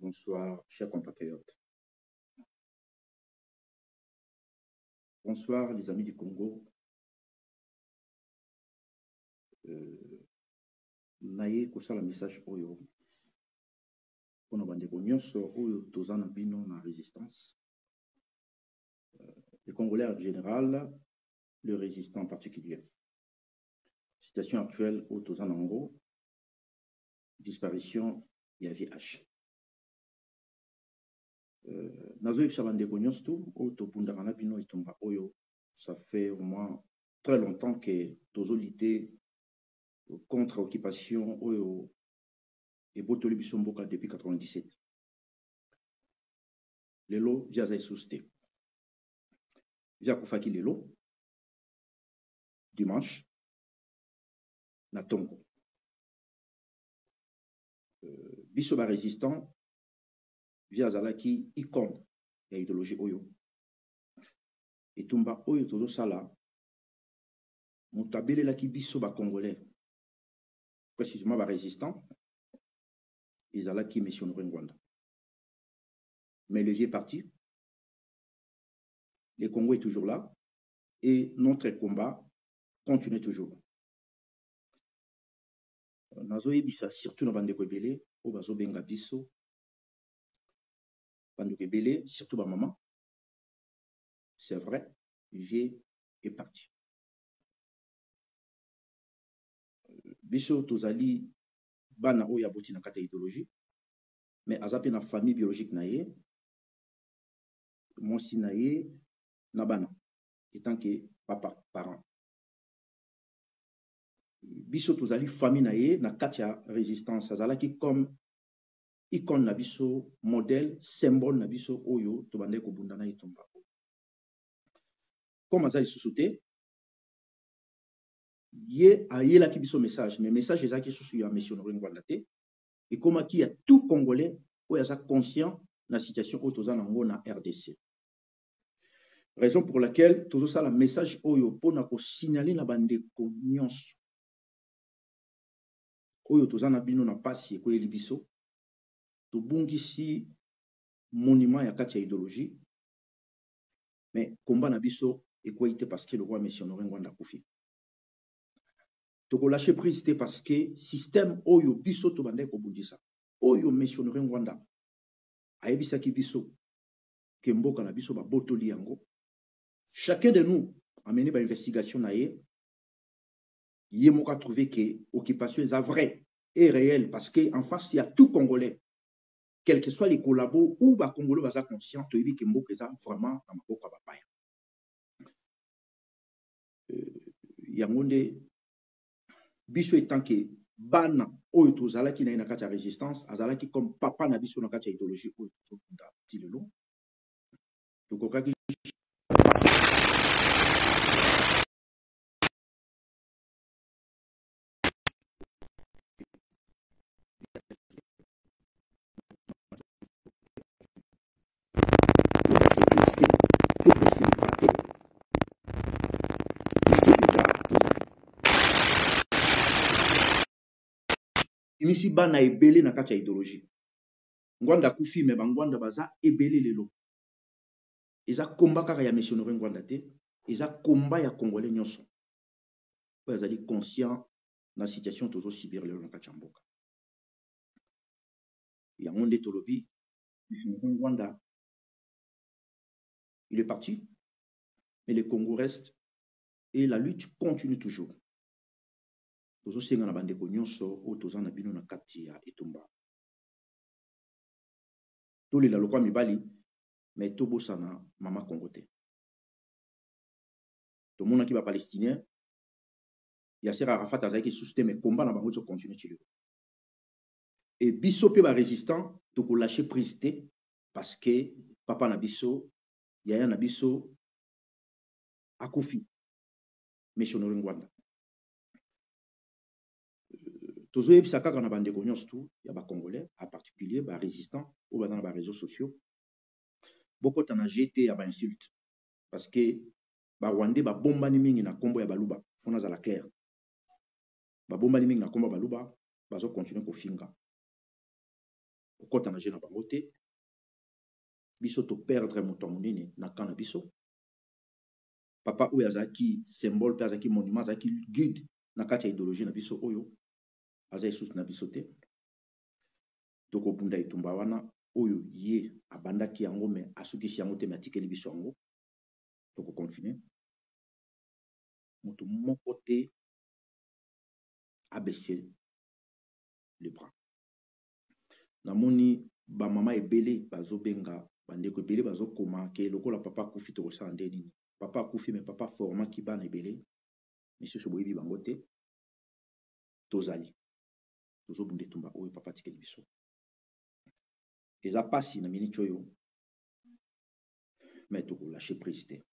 Bonsoir, chers compatriotes. Bonsoir, les amis du Congo. Naye kosala message oyo. Pona bandeko nyonso oyo toza na bino na résistance. Les Congolais en général, le résistant en particulier. Situation actuelle au Tozanango, disparition ya VH. Nazo bandeko nyonso oyo tobundaka na bino itumba oyo, ça fait au moins très longtemps que tozo lutter contre occupation oyo et botoli biso mboka depuis 97. Lelo via za susté. Via kufaki lelo dimanche na Tongo. Biso ba résistant via zalaki icône ya idéologie oyo. Etumba oyo tozo sala mutabele laki biso ba congolais. Précisément ba résistant ezalaki mission Rwanda. Mais le vieux est parti. Le Congo est toujours là et notre combat continue toujours. Nazo yebisa surtout na bandeko ebele o bazo benga biso. Bandeko ebele surtout ba maman. C'est vrai, le vieux est parti. Biso tozali bana o ya boti na kata idéologie mais azape na famille biologique na ye. Moi si na ye na bana étant que papa parent. Biso tozali famille na ye na katia résistance azalaki comme icône na biso, modèle, symbole na biso oyo tobandé ko bunda na itumba. Comme azali sous-souté ye ayela ki biso message, mais message ezaki sous ya mission Rwanda te et comme qui a tout congolais oyo aza conscient na situation oyo toza nango na RDC. Raison pour laquelle tozo sala message oyo pona ko signaler na bandeko nyonso oyo toza na bino na pasi ko yeli biso to bungisi monument ya kati ya idéologie mais combat na biso et quoi était parce que le roi missionnaire Rwanda kufi to ko lâcher prise té parce que système oyo biso to bandé ko bundisa oyo missionnaire Rwanda ayebisa ki biso ke mboka na biso ba botoli yango. Chacun de nous a mené une investigation naïe. Il y a trouvé que l'occupation est vraie et réelle parce qu'en face, il y a tout Congolais, quels que soient les collabos ou les Congolais sont conscients que les Congolais sont vraiment dans le Bapaya. Il y a un biso étant que Bana ou Tozala qui n'a une carte de résistance, Azala qui comme papa n'a biso na carte idéologie ou Tilelo. Donc, Inisi bana ebele na kati ya idéologie. Ngwanda kufi me bangwanda baza ebele lelo. Eza komba kaka ya missionnaire Ngwanda te, eza komba ya congolais nyonso. Po ezali conscient na situation tozo subir lelo na kati ya mboka. Ya ngonde tolobi missionnaire Ngwanda il est parti mais le Congo reste et la lutte continue toujours. Tozo senga na bandeko nyonso o toza na bino na kati ya etumba. Tole la lokwa mibali mais to bosana mama Congo te. To mona ki ba palestinien Yasser Arafat azaki susté mais combat na bango zo continue tilo. Et biso pe ba résistant to ko lâcher prise te parce que papa na biso yaya na biso akufi missionnaire Ngwanda. Tozo yebisa kaka na bandeko nyonso ya ba congolais en particulier ba résistants ou ba dans ba réseaux sociaux beaucoup tana jeté ya ba insulte parce que ba Rwandais ba bombani mingi na kombo ya baluba fona za la claire ba bombani mingi na kombo baluba bazo continuer ko finga kokota na je na bango te biso to perdre moto monene na kana biso papa oyo azalaki symbole mpe azalaki monument azalaki guide na kati ya idéologie na biso oyo aza lisusu na biso te tokobunda etumba wana oyo ye abandaki yango me asukisi yango te me atikeli biso yango tokoconfine moto moko te abaisse le bras namoni bamama ebele bazobenga bandeko ebele bazokoma ke lokola papa akufi tokosala nde nini papa akufi me papa formaki bana ebele misusu boyebi bango te tozali tozobunda etumba oyo papa atikeli biso eza pasi na miniti oyo me tokolashe prise te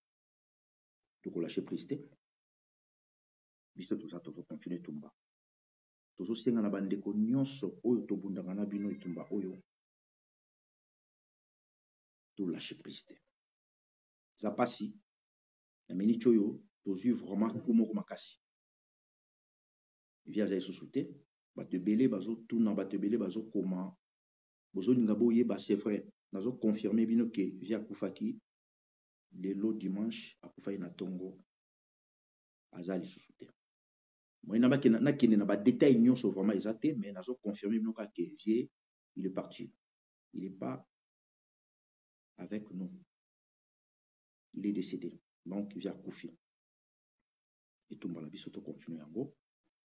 biso toza tozokontinue etumba tozosenga na bandeko nyonso oyo tobundaka na bino etumba oyo tolashe prise te eza pasi na miniti oyo tozwi vraiment coup moko makasi via lisusu te bato ebele bazotuna bato ebele bazokoma bozolinga boyeba c'est vrai nazoconfirme bino ke via akufaki lelo dimanche akufaki na ntongo aza lisusu te moi nakende na badetail nyonso vraiment eza te mais nazoconfirme bino kaka ke vie il est parti il est pas avec nous il est décédé donc vie akufi etumba na biso tocontinue yango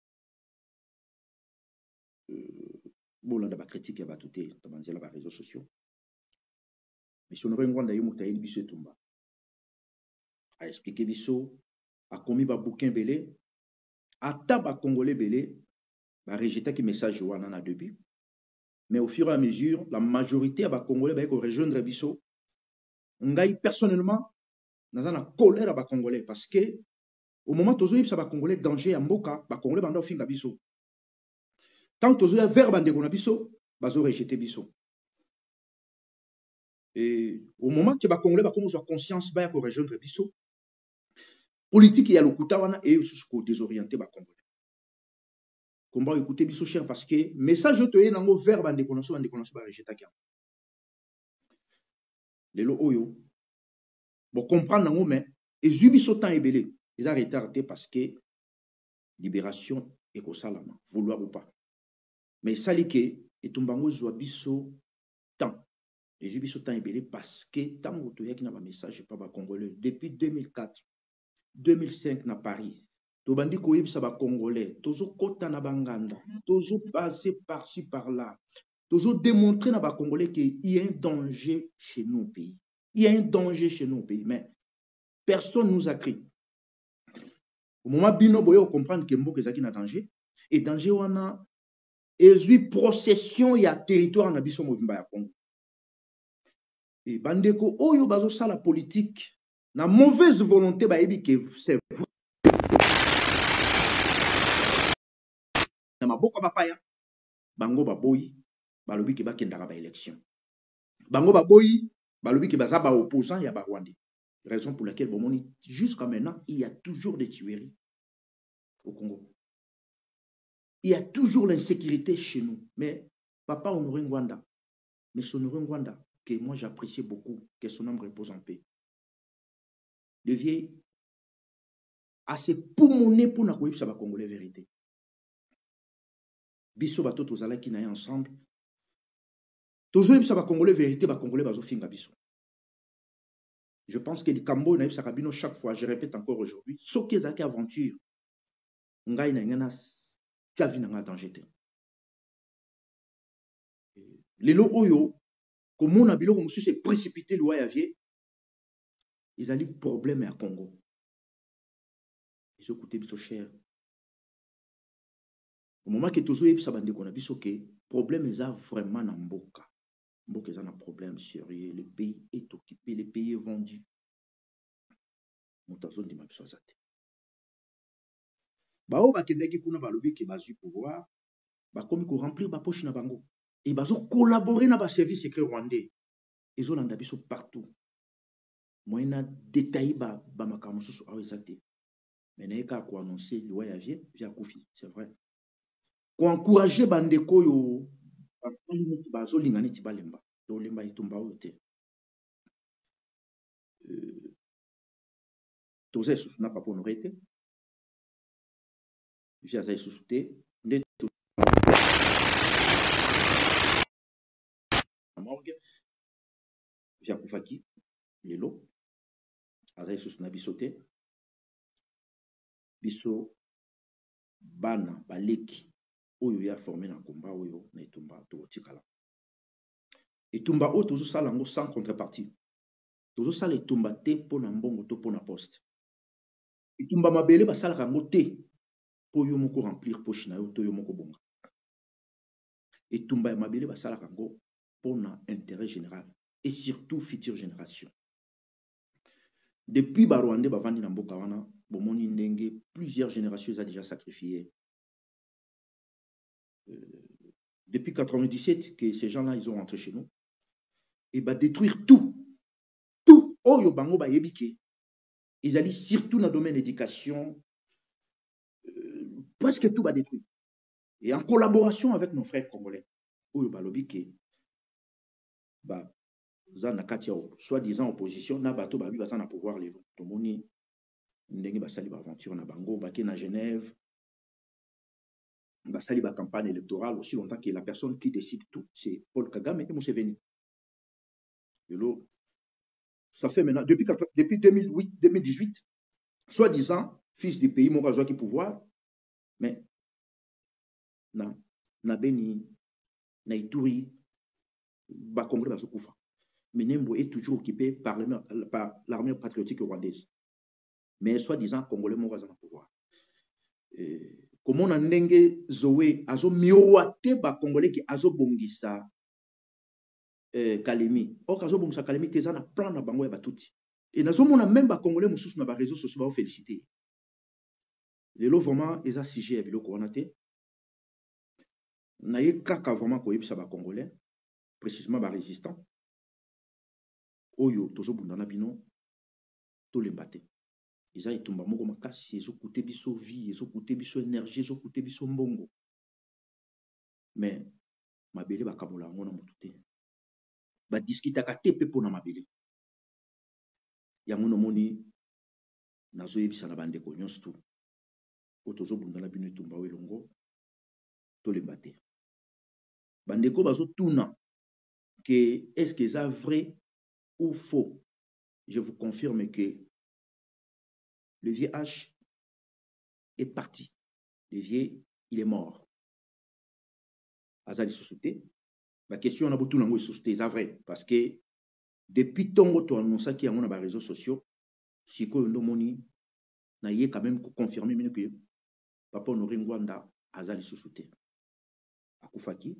bolanda bacritique ya bato te na banzela baréseaux sociaux mais Honoré Ngwanda ye moto ayeli biso etumba aexplike biso akomi babouquin ebele ata bacongolais ebele barejetaki message wana na début mais au fur et à mesure la majorité ya bacongolais baye korejoindre biso ngai personnellement naza na colère ya bacongolais parce que au moment tozoyebisa bacongolais danger ya mboka bacongolais banda ofinga biso tant tozoya vers bandeko na biso bazorejete biso et au moment que bacongolais bakomozwa conscience baya korejoindre biso politique ya lokuta wana eyosusu kodésorienter bacongolais komba écouter biso cher parce que message oyo toye nango vers bandeko na biso barejetaki yango lelo oyo bocomprendre nango mais ezwi biso temps ebele eza retard te parce que libération ekosalama vouloir ou pas mais esali ke etumba yango ezwa biso temps ezwi biso temps ebele parce que ntango toyaki na bamessage pa bacongolais depuis 2004 2005 na Paris tobandi koyebisa bacongolais tozokota na banganda tozopase par-ci par-là tozodémontrer na bacongolais qu'il y a un danger chez nous au pays il y a un danger chez nous au pays mais personne nous a crié au moment bino boye comprendre que mboka ezaki na danger et danger wana ezwi procession ya territoire na biso mobimba ya Congo et bandeko oyo bazosala politique na mauvaise volonté bayebi que c'est na maboko bapaya bango baboyi balobi ke bakendaka ba élection bango baboyi balobi ke baza ba opposant ya ba Rwandais raison pour laquelle bomoni jusqu'à maintenant il y a toujours des tueries au Congo il y a toujours l'insécurité chez nous mais papa Honoré Ngwanda mais Honoré Ngwanda que moi j'apprécie beaucoup que son âme repose en paix le vieil assez poumoné pour na koyebisa ba Congolais vérité biso bato tozalaki na ye ensemble tozoyebisa ba Congolais vérité ba Congolais bazofinga biso je pense que likambo na yebisaka bino chaque fois je répète encore aujourd'hui soki ezalaki aventure ngai na ngana tia vi na nga danger te lelo oyo komona biloko mosusu précipité loi ya vie ezali problème ya Congo ezokoute biso cher au moment que tozoyebisa bandeko na biso ke problème eza vraiment na mboka mboka eza na problème sérieux le pays est occupé le pays est vendu moto azondima biso aza te bao bakendaki kuna balobi ke bazwi pouvoir bakomi koremplir bapoche na bango et bazocollaborer na baservice secret rwandais ezolanda biso partout moyen na détaillé bamakambo mosusu awa eza te mais naye kaka koannonce loi ya vie via kufi c'est vrai koencourager bandeko oyo basali neti bazolinga neti balemba tolemba etumba oyo te. Toza lisusu na papa honore te vi aza lisusu te nde na morgue vi akufaki lelo aza lisusu na biso te. Biso bana baleki oyo ya formé na komba oyo na etumba tokotikala. Etumba oyo tozosala yango sans contrepartie. Tozosala etumba te mpo na mbongo to mpo na poste. Etumba mabele basalaka yango te mpo yo moko remplir poche na yo to yo moko bonga. Etumba ya mabele basalaka yango mpo na intérêt général et surtout future génération. Depuis Barwandais bavandi na mboka wana bomoni ndenge plusieurs générations ont déjà sacrifié. Depuis 97 que ces gens-là ils ont rentré chez nous et bah détruire tout oyo bango ba yebike. Ils allaient surtout dans le domaine d'éducation presque tout va détruire. Et en collaboration avec nos frères congolais oyo ba lobike ba zana katia soi-disant opposition na bato ba bi bazana pouvoir les tomoni ndenge basali ba aventure na bango baki na Genève basali ba campagne électorale aussi longtemps que la personne qui décide tout c'est Paul Kagame et Museveni. Lelo ça fait maintenant depuis 2018 soi-disant fils du pays moko azwaki pouvoir mais na Beni na Ituri ba Congolais bazokufa. Menembo est toujours occupé par l'armée patriotique rwandaise. Mais soi-disant Congolais moko azana pouvoir. Comment on a ndenge Zoé azo miroité ba Congolais qui azo bongisa Kalemi. Or azo bongisa Kalemi te na plan na bango ya batuti. Et nazo mona même ba Congolais mususu na ba réseaux sociaux ba féliciter. Lelo vraiment eza sujet ya biloko wana te. Na ye kaka vraiment ko yebisa ba Congolais précisément ba résistants. Oyo tozo bundana bino to lembate. Eza etumba moko makasi ezokute biso vie, ezokute biso énergie, ezokute biso mbongo. Mais mabele bakabola yango na motu te. Ba discutaka te pe pona mabele. Yango nomoni nazoyebisa na bandeko nyonso tu. O tozobundana bino etumba oyo elongo to lembate. Bandeko bazotuna que est-ce que ça vrai ou faux? Je vous confirme que le vieux H est parti. Le vieux, il est mort. Azali société. La question on a beaucoup de société, c'est vrai. Parce que depuis tongo to annonça qu'il y a mon réseaux sociaux, si ko ndomoni na yé quand même confirmer que papa Honoré Ngwanda azali société. Akufaki.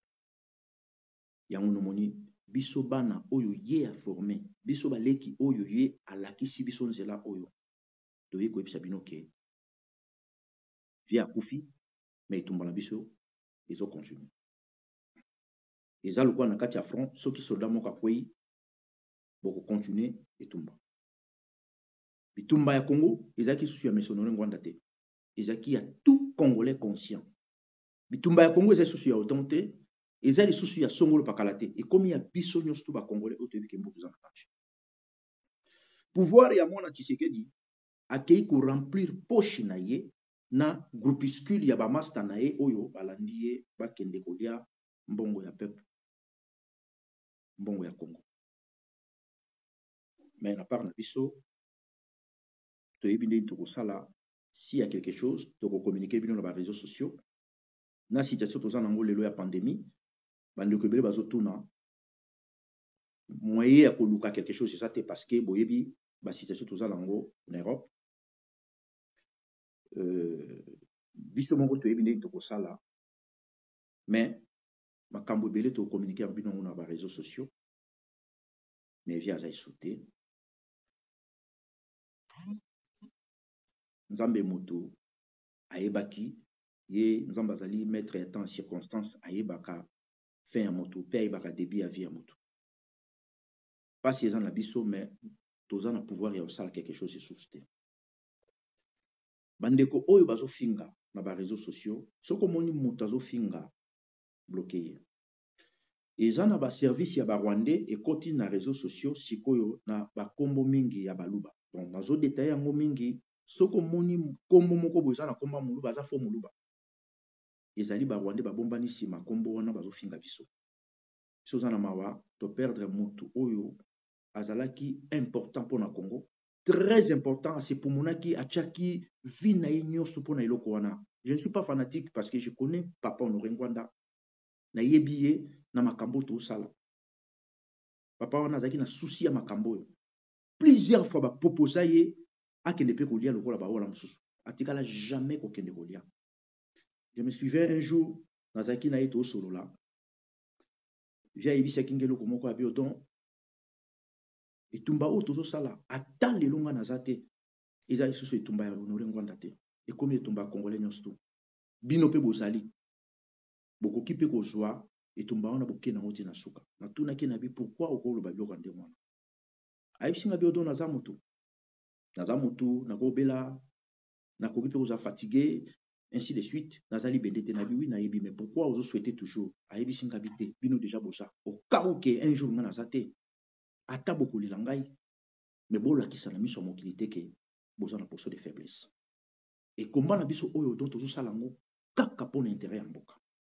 Yango nomoni biso bana oyo ye a formé. Biso baleki oyo ye alakisi biso nzela oyo. Toye ko ebisa bino ke via akufi mais itumba na biso ezo continuer. Eza lokwa na kati ya front soki soldat moko akwei boko continuer etumba. Bitumba ya Congo ezaki susu ya Honoré Ngwanda te. Ezaki ya tout Congolais conscient. Bitumba ya Congo ezaki susu ya autant te. Ezali susu ya Songolo pakala te. Ekomi ya biso nyonso to ba Congolais oyo toyebi ke mboka za na kati. Pouvoir ya mwana Tshisekedi akei ko remplir poche na ye na groupuscule ya ba master na ye oyo balandi ye bakende kolia mbongo ya peuple. Mbongo ya Congo. Mais na part na biso toyebi nde tokosala s'il y a quelque chose toko communiquer bino na ba réseaux sociaux na situation toza nango lelo ya pandémie bandeko ebele bazotuna moyen ya koluka quelque chose c'est ça te parce que boyebi ba situation toza nango na Europe biso moko toyebi nde tokosala mais makambo ebele to communiquer bino na ba réseaux sociaux mais via za sauté Nzambe moto ayebaki ye Nzambe azali maître ya temps en circonstance ayebaka fin ya moto pe ayebaka début ya vie ya moto pas si ezan na biso mais toza na pouvoir ya osala quelque chose sous te bandeko oyo bazofinga na ba réseaux sociaux soko moni moto azofinga bloqué eza na baservice ya barwandais ekoti na réseaux sociaux sikoyo na bakombo mingi ya baluba. Donc nazodetaye yango mingi, soki omoni kombo moko boye eza na kombo ya moluba aza fo moluba, ezali barwandais babombani nsima kombo wana bazofinga biso. Biso oza na mawa to perdre mutu oyo azalaki important mpona Congo, très important, asepumunaki atiaki vie na ye nyonso mpona eloko wana. Je ne suis pas fanatique parce que je connais Papa Honoré Ngwanda, nayebi ye na makambo tosala. Papa wana azalaki na souci ya makambo oyo. Plusieurs fois baproposa ye akende mpe kolia lokola baola mosusu, atikala jamais kokende kolia. Je me souviens un jour nazalaki na ye tosolola, via yebisaki nge eloko moko abi odon etumba oyo tozosala ata lelo nga naza te, eza lisusu etumba ya Honoré Ngwanda te, ekomi etumba ya congolais nyonso tu. Bino mpe bozali bokoki mpe kozwa etumba wana boke nango te na suka. Natunaki na bi pourquoi okoloba biloko ndenge wana. Ayebisinga bi odon naza mutu nakobela, nakoki mpe kozwa fatigué, ainsi de suite. Nazali bende te na bi oui nayebi, mais pourquoi ozo souhaiter toujours? Ayebisinga bi te, bino déjà boza au cas où que un jour nga naza te, ata bokolila ngai, mais bolakisa na miso ya mokili te ke boza na poso de faiblesse. Ekomba na biso oyo don tozosala yango kaka mpona intérêt ya mboka.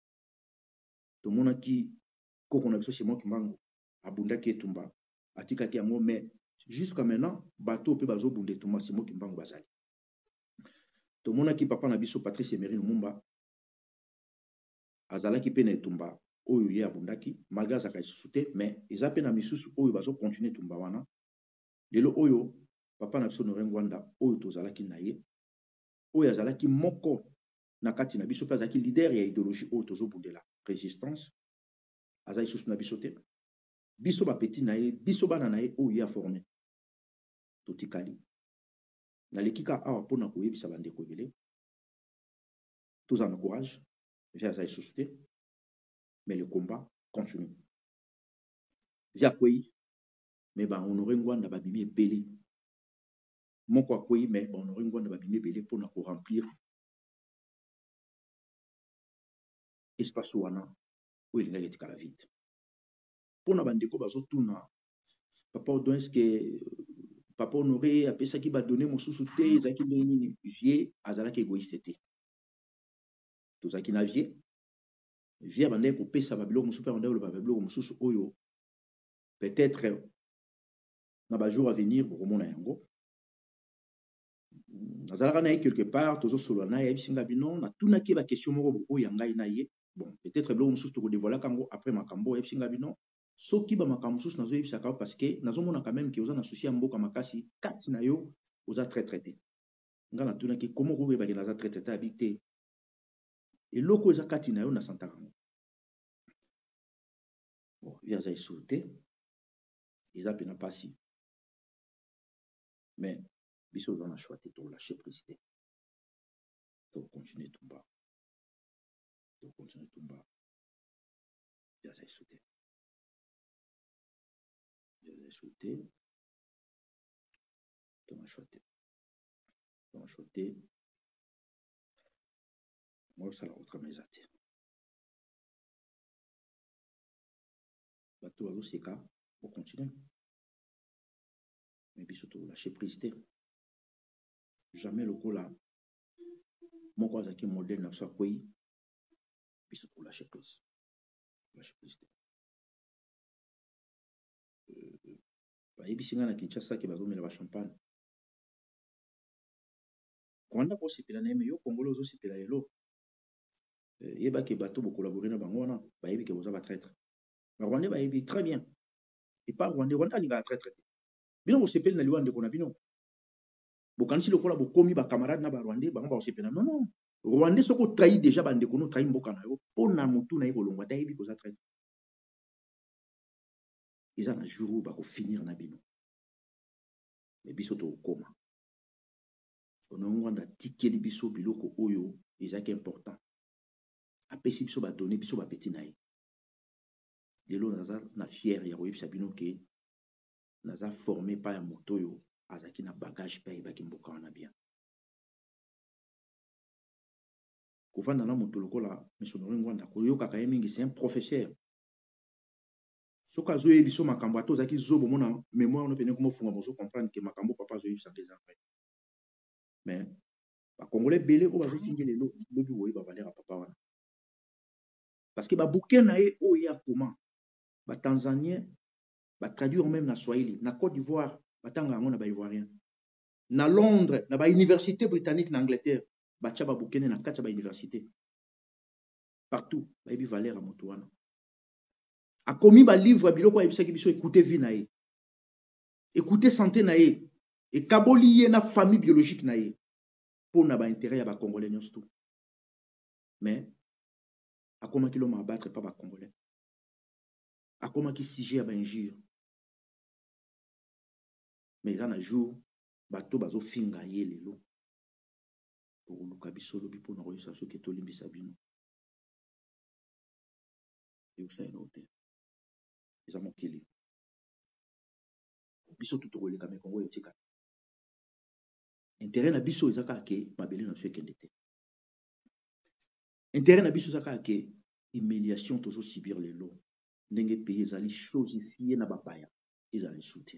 Tomonaki koko na biso Simon Kimbangu abundaki etumba, atikaki yango, mais jusqu'à maintenant bato mpe bazobunda etumba Simon Kimbangu bazali. Tomonaki papa na biso Patrice Emery Lumumba azalaki mpe na etumba oyo ye abundaki, malgré azalaka lisusu te, mais eza mpe na misusu oyo bazokontinue etumba wana. Lelo oyo papa na biso Honoré Ngwanda oyo tozalaki na ye, oyo azalaki moko na kati na biso, mpe azalaki leader ya idéologie oyo tozobundela résistance, azali lisusu na biso te. Biso bapeti na ye, biso bana na ye oyo ye aforme totikali. Naleki ka awa mpona koyebisa bandeko ebele toza na courage, via azali lisusu te, mais le combat continue. Via kwei, mais ba Honoré Ngwanda babimi ebele moko akwei, mais ba Honoré Ngwanda babimi ebele mpona ko remplir espace wana oyo elingaki etikala vide. Mpona bandeko bazotuna papa odon eske papa Honoré apesaki badone mosusu te, ezalaki ndenge nini? Vie azalaki égoïste te. Tozalaki na vie bandeki kopesa babiloko mosusu mpe bandeki koloba babiloko mosusu oyo peut-être na bajour à venir bokomona yango. Nazalaka na ye quelque part tozosolola na ye, ayebisinga bino, natunaki bakestion moko oyo ya ngai na ye. Bon, peut-être biloko mosusu tokodevoilaka yango après makambo, ayebisinga bino soki bamakambo mosusu nazoyebisaka parce que nazomona quand même ke oza na souci ya mboka makasi, kati na yo oza très traité. Nga natunaki komo koyebaki naza très traité abi te, eloko eza kati na yo nasantaka yango. Bon, ye aza lisusu te, eza pena pasi, mais biso oza na choix te tolâche prise te, tokontinue tumba, ye aza lisusu te, ye aza lisusu te, tona choix te, moi osala autrement eza te. Bato bazoseka okontinue, mais biso tolâche prise te. Jamais lokola moko azalaki modèle na biso akwei, biso tolâche prise te. Bayebisi nga na Kinshasa ke bazomela ba champagne. Rwanda kosepela na ye, me yo Congolais ozosepela lelo. Yebaki bato bokolabore na bango wana bayebi ke boza batraître. Ba Rwandais bayebi très bien. Et pas Rwandais alingaka traître te. Bino bosepeli na liwa ndeko na bino. Bokanisi lokola bokomi ba camarade na ba Rwandais bango bakosepela. Non, non. Rwandais soko trahi déjà bandeko no trahi mboka na yo, pona mutu na ye kolongwa ta yebi koza traître. Eza na jour bako finir na bino. Mais biso to koma. Honoré Ngwanda tikeli biso biloko oyo ezaki important. Apesi biso ba donner biso ba petit na ye. Lelo naza na fier ya koyebisa bino ke naza formé pa ya moto oyo azaki na bagage pa yebaki mboka wana bien. Kovanda na moto lokola M. Honoré Ngwanda koyokaka ye mingi, c'est un professeur. Ce cas où biso makambo ato zaki zo bomona mémoire no pene comme funga bozo comprendre que makambo papa zo yisa des après. Mais ba congolais belé ko bazo fingi le lobi woyi ba valeur papa wana. Parce que ba bouquin na e o ya comment ba tanzanien ba traduire même na Swahili na Côte d'Ivoire batanga ngo na ba ivoirien. Na Londres na ba université britannique na Angleterre ba tcha ba bouquin na kata ba université. Partout ba ebi valeur a moto wana. A commis ba livre biloko ya bisaki biso écouter vie na e. Écouter santé na e. Et kaboli ye na famille biologique na ye. Pour na ba intérêt ya ba congolais nyonso. Mais a comment kilo ma battre pas ba congolais. A comment ki sujet ya ba injure. Mais en un jour bato bazo finga ye lelo. Pour luka biso lobi pour na royisa so ke to limbisa bino. Et ça est noté. Ils ont kili. Biso tout ko le kame kongo yotika. Intérêt na biso ezaka ke mabele na so kendete. Intérêt na biso ezaka ke humiliation toujours subir les lots. Ndenge pays ezali chosifié na bapaya. Ezali soutien.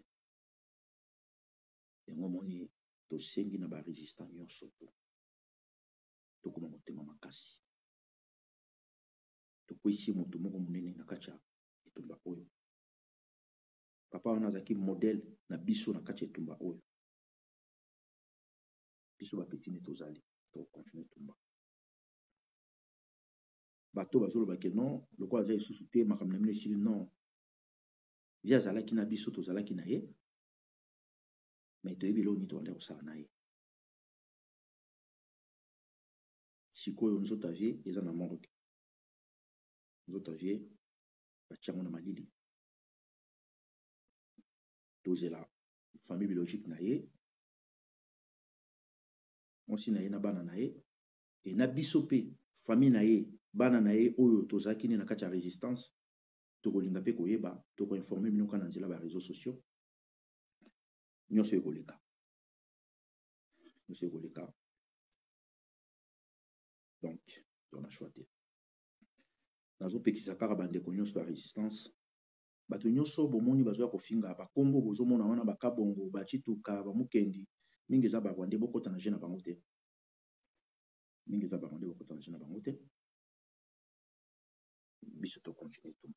Et moi moni to sengi na ba résistant nyonso to. To koma motema makasi. To ko ici moto moko munene na kacha etumba oyo. Papa wana azaki modèle na biso na kacha etumba oyo. Biso ba petit netozali to continuer tumba. Bato bazolo ba ke non, le quoi azali sous te makamna mine sili non. Via zalaki na biso to zalaki na ye. Mais to yebilo ni to ale osala na ye. Sikoyo nzota vie eza na morgue. Nzota vie batiango na malili. Tozela famille biologique na ye. Onsi na ye na bana na ye. Et na biso pe famille na ye bana na ye oyo tozaki ni na kati ya résistance. Tokolinga pe koyeba to ko informer bino kana nzela ba réseaux sociaux. Nyonso ekoleka. Nyonso ekoleka. Donc, on a choisi. Nazo pekisa kaka bandeko nyonso ya résistance. Bato nyonso bomoni bazoya kofinga ba kombo bozomona wana bakabongo bachituka bamukendi mingi za barwande bokota na jena bango te. Mingi za barwande bokota na jena bango te. Biso to continuer tumba.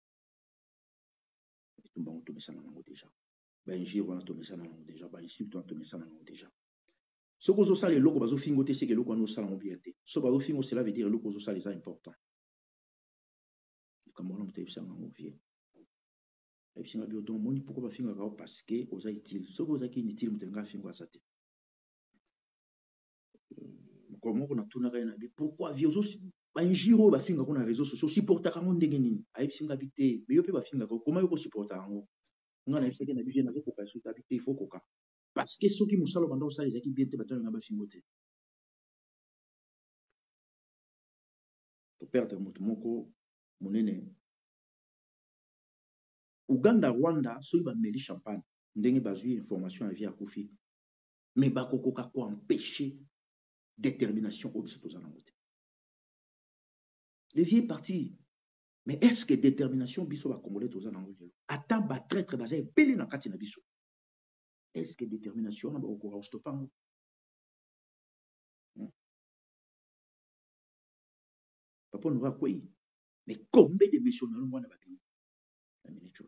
Tumba on to mesana nango déjà. Ba injure wana to mesana nango déjà, ba insulte wana to mesana nango déjà. Ce que vous savez, loko bazo fingo te c'est que loko wana osala ngo bien te. So bazo fingo cela veut dire loko osala les important. Comme on te bisa nango vie. Et puis singa biodo moni pourquoi ba finga ka parce que oza utile. So oza ki inutile mutenga fingo asate. Comment on a tout na bi pourquoi vie ozo ba injiro ba finga ko na réseaux sociaux supporta ka ngo ndenge nini. Ayi singa bité mais yo pe ba finga ko comment yo ko supporta ngo. Nga na biseke na bijé na zo ko ka suta bité il faut koka. Parce que ceux qui musalo banda osala ezaki bien te bato nga ba fingo te. To perdre moto moko monene. Uganda, Rwanda, ceux qui ba meli champagne, ndenge bazui information à vie à Koufi. Mais bakokoka ko empêcher détermination au dessus de notre. Le vieux parti. Mais est-ce que détermination biso va congolais tous en anglais? Attends, ba traître bazay belé na kati na biso. Est-ce que détermination na ba okora stopango? Papa nous va quoi? Mais combien de missionnaires moi na ba bini? La ministre.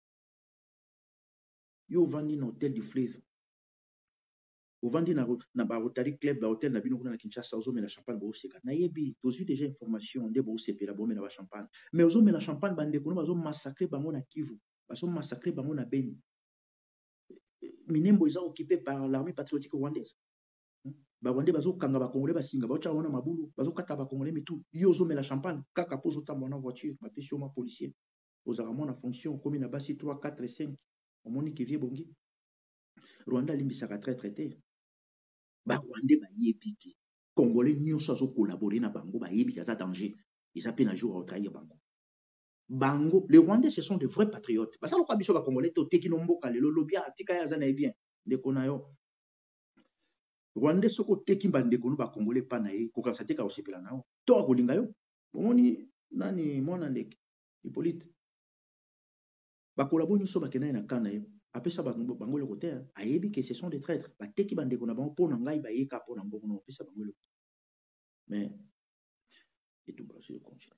Yo vandi na hôtel du fleuve. Au vandi na ba Rotary Club, ba hôtel na bino kuna na Kinshasa, ozo mela champagne bo seka. Na yebi, tozu déjà information nde bo sepela bo mela ba champagne. Mais ozo mela champagne bande kono bazo massacrer bango na Kivu, bazo massacrer bango na Beni. Minembo eza occupé par l'armée patriotique rwandaise. Ba Rwandais bazo kanga ba Congolais basinga, ba cha wana mabulu, bazo kata ba Congolais mitu. Yo ozo mela champagne, kaka pozo tambo na voiture, ba pesi ma policier. Ozara mona fonction comme na basi 3 4 5. Omoni ki vie bongi. Rwanda limbisaka traité. Ba Rwandais ba yebi ki Congolais nyonso azo collaborer na bango ba yebi kaza danger. Ils appellent un jour à trahir bango. Bango, les Rwandais ce sont de vrais patriotes. Parce que le Biso ba Congolais to teki no mboka le lobia tika ya zana bien. Ndeko na yo. Rwandais soko teki bandeko no ba Congolais pa na ye ko kansa teka osepela na yo. To akolinga yo. Bomoni nani mwana ndeke Hippolyte. bakolabo nyonso bakenda ye na kana ye apesa bango eloko te ayebi ke ce sont des traîtres bateki bandeko na bango mpo na ngai bayeka mpo na mbongo na opesa bango eloko mais etubasi continue.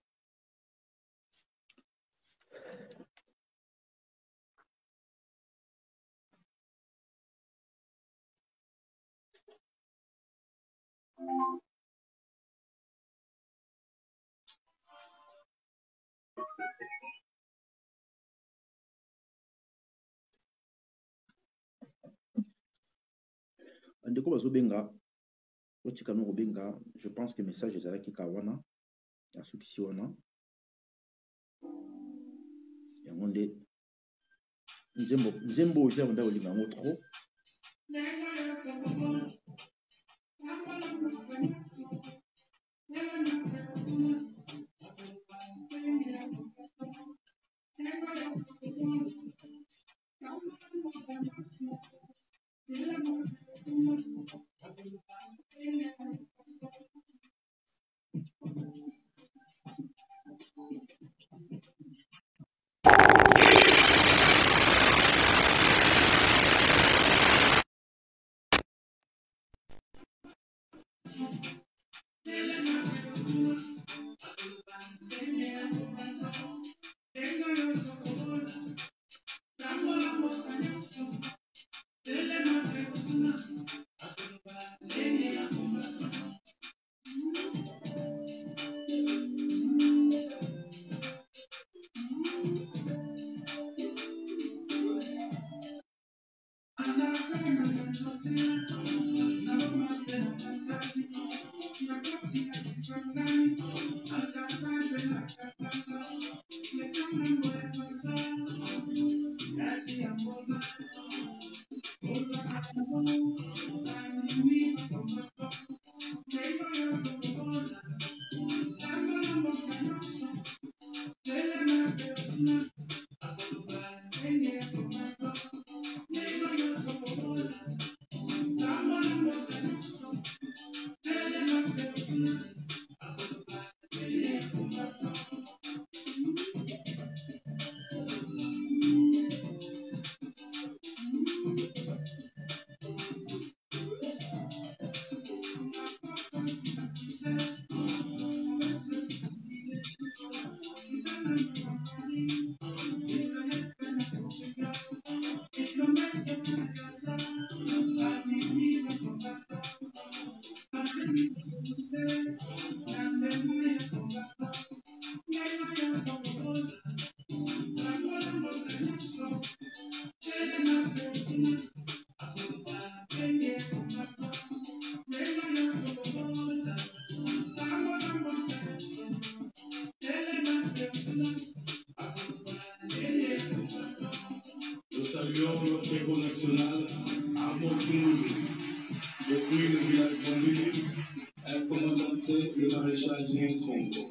Bandeko bazobenga otika no kobenga je pense que message ezalaki ka wana asukisi wana yango nde nzembo oyo eza banda kolinga yango trop saluons notre héros national, Armand Koumouni. Depuis le village Bambili, elle commandantait le maréchal Nkongo.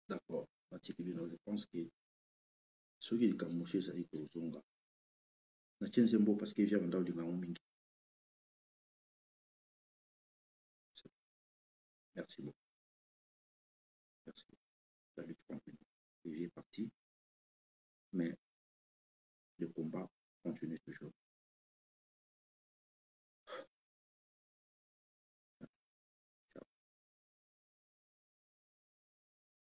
D'accord. Je pense que ceux qui ont mouché, ça dit que vous sont là. Na tiens, c'est beau parce que j'ai un dans le mingi. Merci beaucoup. Merci. David, tu comprends. Il est parti. Mais